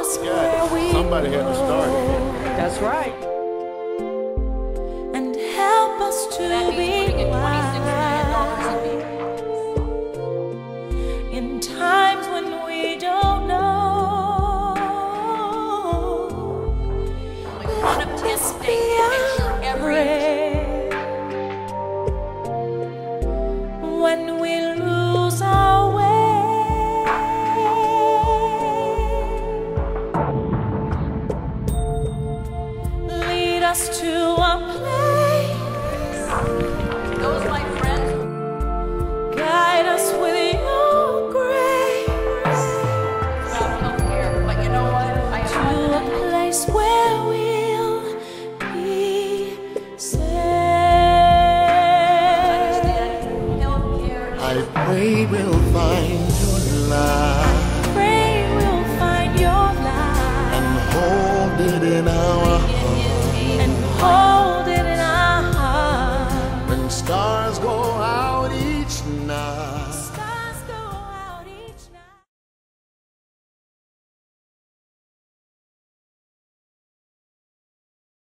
God, somebody had to start it. That's right. And help us to be wise in times when we don't know. One of his states to make sure every when we lose our way, lead us to a place. those my friends Guide us with your grace about healthcare, but you know what? I to have a place where we'll be safe. understand healthcare. I pray we'll find your light Pray we'll find your light and hold it in our heart. and hold